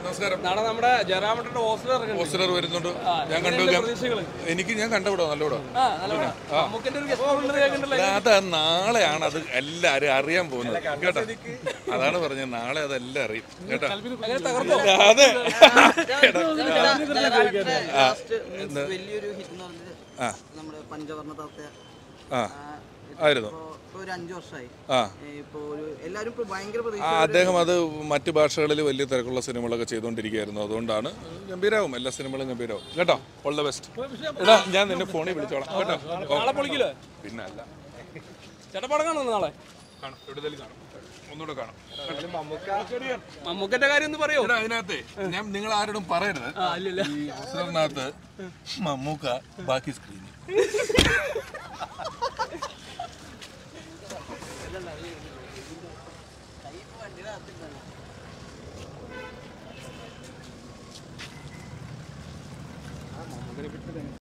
നമസ്കാരം. നാളെ നമ്മുടെ ജയറാമേട്ടന്റെ പോസ്റ്റർ വരുന്നുണ്ട്. ഞാൻ കണ്ടു. ഞാൻ കണ്ടവിടോ നല്ലവിടോ. അത് നാളെയാണ് അത് എല്ലാരും അറിയാൻ പോകുന്നത് കേട്ടോ. അതാണ് പറഞ്ഞത്, നാളെ അതെല്ലാം അറിയും കേട്ടോ. അതെ ആയിരുന്നു. അദ്ദേഹം അത് മറ്റു ഭാഷകളിൽ വലിയ തിരക്കുള്ള സിനിമകളൊക്കെ ചെയ്തുകൊണ്ടിരിക്കുകയായിരുന്നു. അതുകൊണ്ടാണ് ഗംഭീരാവും, എല്ലാ സിനിമകളും ഗംഭീരാവും കേട്ടോ. All the best. എടാ ഞാൻ നിന്നെ ഫോണിൽ വിളിച്ചോളാം കേട്ടോ. പിന്നെ അല്ല നാളെ ഒന്നുകൂടെ കാണാം. മമ്മൂക്കന്റെ കാര്യം ഒന്ന് പറയോ? അതിനകത്ത് ഞാൻ നിങ്ങൾ ആരോടും പറയരുത്, ഈ പോസ്റ്ററിനകത്ത് മമ്മൂക്ക ബാക്കി സ്ക്രീനിൽ